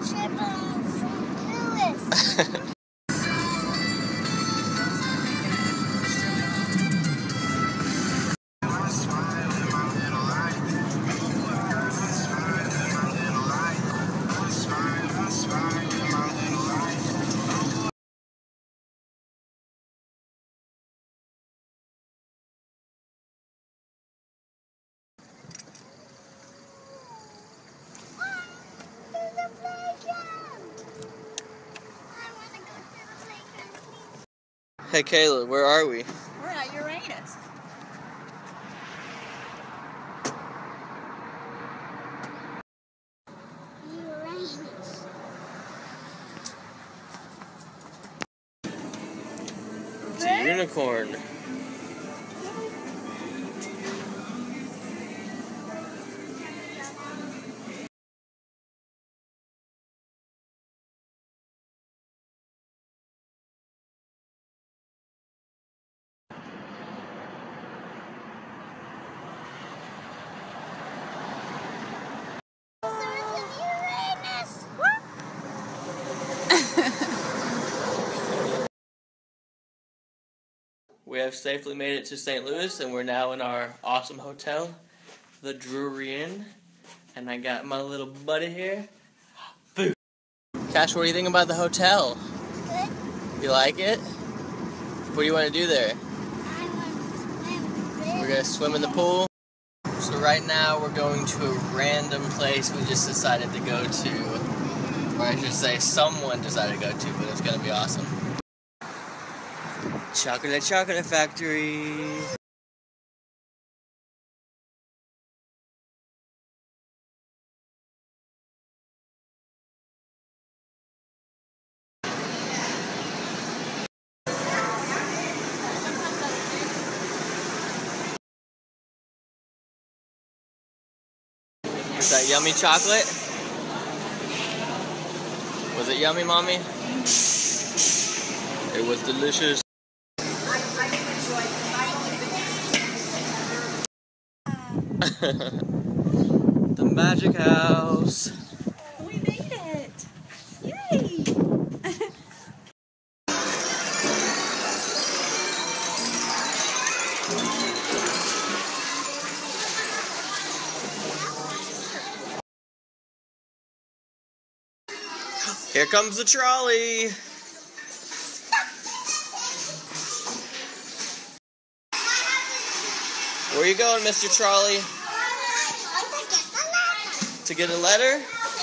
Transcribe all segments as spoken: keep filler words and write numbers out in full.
trip on Saint Louis. Hey Kayla, where are we? We're at Uranus. Uranus. It's a unicorn. We have safely made it to Saint Louis, and we're now in our awesome hotel, the Drury Inn. And I got my little buddy here. Boo! Cash, what do you think about the hotel? Good. You like it? What do you want to do there? I want to swim. We're going to swim in the pool. So right now we're going to a random place we just decided to go to. Or I should say someone decided to go to, but it's going to be awesome. Chocolate Chocolate Factory. Is that yummy chocolate? Was it yummy, Mommy? It was delicious. The Magic House. We made it! Yay! Here comes the trolley. Where are you going, Mister Trolley? To get a letter?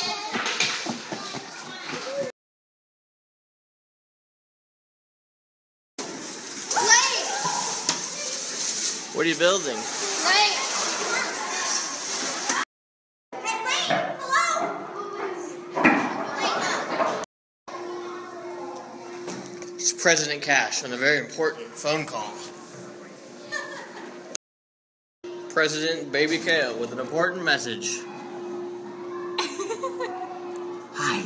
What are you building? Wait. Hey, wait. Hello. It's President Cash on a very important phone call. President Baby Kale with an important message. Hi.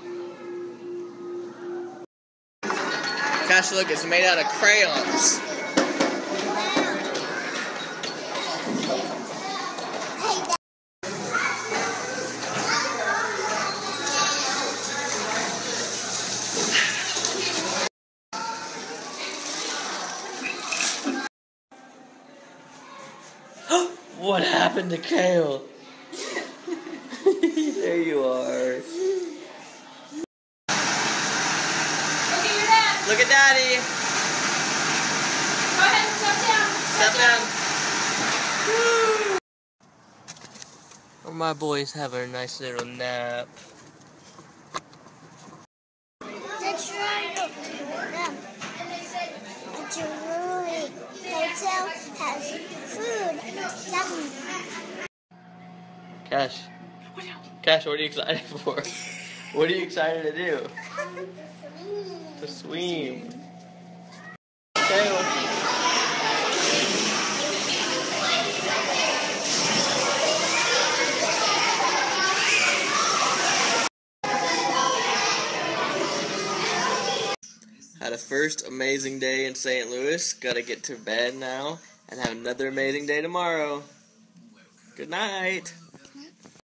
Cash, look, it's made out of crayons. What happened to Kale? There you are. Look at your dad! Look at Daddy! Go ahead and step down! Step down! Oh, my boy's having a nice little nap. That's right. Um, a Drury hotel has food. Nothing. Cash. Cash, what are you excited for? What are you excited to do? To swim. Kale. Had a first amazing day in Saint Louis. Gotta get to bed now and have another amazing day tomorrow. Good night.